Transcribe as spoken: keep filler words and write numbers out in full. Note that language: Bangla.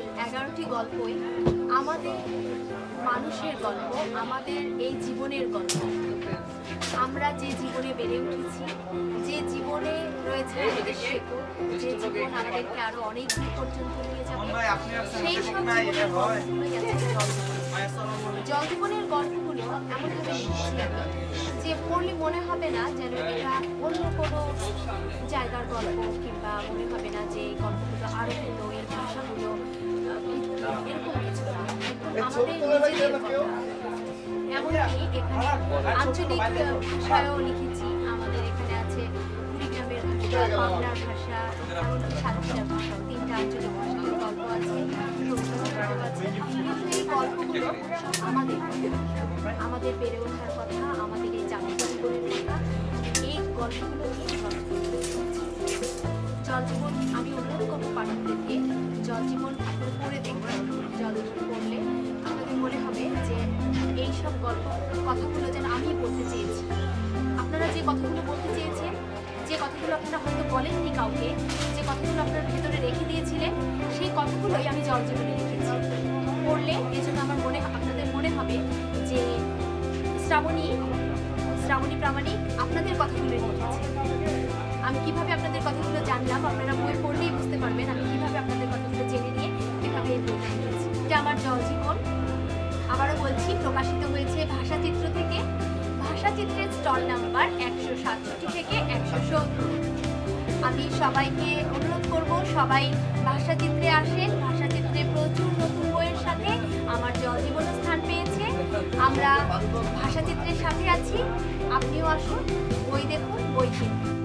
এগারোটি গল্পই আমাদের মানুষের গল্প, আমাদের এই জীবনের গল্প। আমরা যে জীবনে বেড়ে উঠেছি, যে জীবনে রয়েছে আমাদের শেকড়, যে জীবন আমাদেরকে আরো অনেক দূর পর্যন্ত নিয়ে যাবে, সেই সব জীবনের গল্পগুলোই আছে জল জীবনের গল্পগুলো। এমনভাবে লিখেছি যে পড়লে মনে হবে না যেন এটা অন্য কোনো জায়গার গল্প, কিংবা মনে হবে না যে এই গল্পগুলো আরো হলো, এর ভাষাগুলো এরকম কিছু না, আমাদের নিজেদের কথা। এমনকি এখানে আঞ্চলিক ভাষায়ও লিখেছি। আমাদের এখানে আছে কুড়িগ্রামের ভাষা, বাংলার ভাষা, সাতক্ষীরা ভাষা, তিনটা আঞ্চলিক ভাষার গল্প আছে, গল্প আছে। কিন্তু এই গল্পগুলো সব আমাদের আমাদের বেড়ে ওঠার কথা, আমাদের এই জাতীয় জীবনের কথা। এই গল্পগুলো নিয়ে জল জীবন আমি অনুরোধ করবো পাঠকদেরকে জল জীবন পড়ে দেখবেন। জল জীবন পড়লে আপনাদের মনে হবে যে এইসব গল্প কথাগুলো যেন আমি বলতে চেয়েছি। আপনারা যে কথাগুলো বলতে চেয়েছেন, যে কথাগুলো আপনারা হয়তো বলেননি কাউকে, যে কথাগুলো আপনার ভেতরে রেখে দিয়েছিলেন, সেই কথাগুলোই আমি জল জীবনে লিখেছি। পড়লে এই জন্য আমার মনে আপনাদের মনে হবে যে শ্রাবণী শ্রাবণী প্রামাণিক আপনাদের কথাগুলো লিখেছে। আমি কিভাবে আপনাদের কথাগুলো জানলাম, আপনারা বই পড়লেই বুঝতে পারবেন আমি কিভাবে আপনাদের কথাগুলো জেনে নিয়ে কিভাবে এই বইটা লিখেছি। এটা আমার জল জীবন, আবারও বলছি, প্রকাশিত হয়েছে ভাষাচিত্র থেকে। ভাষাচিত্রের স্টল নাম্বার একশো সাতষট্টি থেকে একশো সত্তর। আমি সবাইকে অনুরোধ করব, সবাই ভাষাচিত্রে আসেন। ভাষাচিত্রে প্রচুর নতুন বইয়ের সাথে আমার জল জীবন স্থান পেয়েছে। আমরা ভাষাচিত্রের সাথে আছি, আপনিও আসুন, বই দেখুন, বই কিনুন।